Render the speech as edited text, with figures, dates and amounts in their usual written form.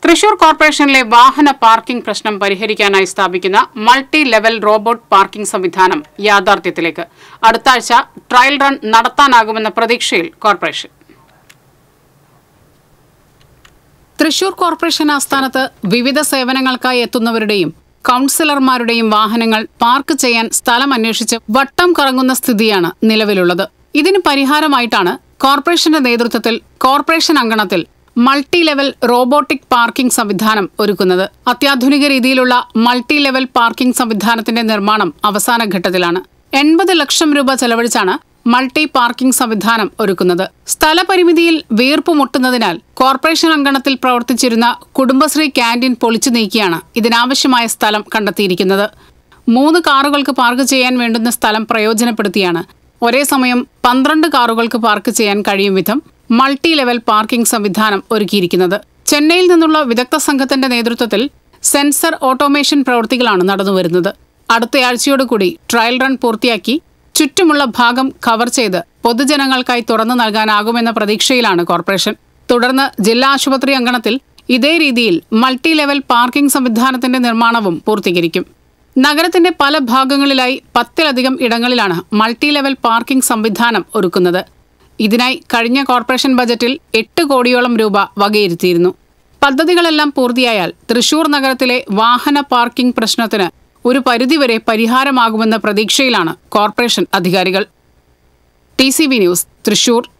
തൃശൂർ കോർപ്പറേഷനിലെ വാഹന പാർക്കിംഗ് പ്രശ്നം പരിഹരിക്കാനായി സ്ഥാപിക്കുന്ന മൾട്ടി ലെവൽ റോബോട്ട് പാർക്കിംഗ് സംവിധാനം യാഥാർത്ഥ്യത്തിലേക്ക് അടുത്ത ആഴ്ച ട്രയൽ റൺ നടത്താനാകുമെന്ന പ്രതീക്ഷയിൽ കോർപ്പറേഷൻ. തൃശൂർ കോർപ്പറേഷൻ ആസ്ഥാനത്ത് വിവിധ സേവനങ്ങൾക്കായി എത്തുന്നവരുടെയും കൌൺസിലർമാരുടെയും വാഹനങ്ങൾ പാർക്ക് ചെയ്യാൻ സ്ഥലം അന്വേഷിച്ച് വട്ടം കറങ്ങുന്ന സ്ഥിതിയാണ് നിലവിലുള്ളത്. ഇതിന് പരിഹാരമായിട്ടാണ് കോർപ്പറേഷന്റെ നേതൃത്വത്തിൽ കോർപ്പറേഷൻ അങ്കണത്തിൽ മൾട്ടി ലെവൽ റോബോട്ടിക് പാർക്കിംഗ് സംവിധാനം ഒരുക്കുന്നത്. അത്യാധുനിക രീതിയിലുള്ള മൾട്ടി ലെവൽ പാർക്കിംഗ് സംവിധാനത്തിന്റെ നിർമ്മാണം അവസാന ഘട്ടത്തിലാണ്. 80 ലക്ഷം രൂപ ചെലവഴിച്ചാണ് മൾട്ടി പാർക്കിംഗ് സംവിധാനം ഒരുക്കുന്നത്. സ്ഥലപരിമിതിയിൽ വീർപ്പുമുട്ടുന്നതിനാൽ കോർപ്പറേഷൻ അങ്കണത്തിൽ പ്രവർത്തിച്ചിരുന്ന കുടുംബശ്രീ ക്യാന്റീൻ പൊളിച്ചു നീക്കിയാണ് ഇതിനാവശ്യമായ സ്ഥലം കണ്ടെത്തിയിരിക്കുന്നത്. 3 കാറുകൾക്ക് പാർക്ക് ചെയ്യാൻ വേണ്ടുന്ന സ്ഥലം പ്രയോജനപ്പെടുത്തിയാണ് ഒരേ സമയം 12 കാറുകൾക്ക് പാർക്ക് ചെയ്യാൻ കഴിയും വിധം മൾട്ടി ലെവൽ പാർക്കിംഗ് സംവിധാനം ഒരുക്കിയിരിക്കുന്നത്. ചെന്നൈയിൽ നിന്നുള്ള വിദഗ്ധ സംഘത്തിന്റെ നേതൃത്വത്തിൽ സെൻസർ ഓട്ടോമേഷൻ പ്രവൃത്തികളാണ് നടന്നുവരുന്നത്. അടുത്തയാഴ്ചയോടുകൂടി ട്രയൽ റൺ പൂർത്തിയാക്കി ചുറ്റുമുള്ള ഭാഗം കവർ ചെയ്ത് പൊതുജനങ്ങൾക്കായി തുറന്നു നൽകാനാകുമെന്ന പ്രതീക്ഷയിലാണ് കോർപ്പറേഷൻ. തുടർന്ന് ജില്ലാ ആശുപത്രി അങ്കണത്തിൽ ഇതേ രീതിയിൽ മൾട്ടി ലെവൽ പാർക്കിംഗ് സംവിധാനത്തിന്റെ നിർമ്മാണവും പൂർത്തീകരിക്കും. നഗരത്തിന്റെ പല ഭാഗങ്ങളിലായി 10-ലധികം ഇടങ്ങളിലാണ് മൾട്ടി ലെവൽ പാർക്കിംഗ് സംവിധാനം ഒരുക്കുന്നത്. ഇതിനായി കഴിഞ്ഞ കോർപ്പറേഷൻ ബജറ്റിൽ 8 കോടിയോളം രൂപ വകയിരുത്തിയിരുന്നു. പദ്ധതികളെല്ലാം പൂർത്തിയായാൽ തൃശൂർ നഗരത്തിലെ വാഹന പാർക്കിംഗ് പ്രശ്നത്തിന് ഒരു പരിധിവരെ പരിഹാരമാകുമെന്ന പ്രതീക്ഷയിലാണ് കോർപ്പറേഷൻ അധികാരികൾ. TCV news, Thrissur.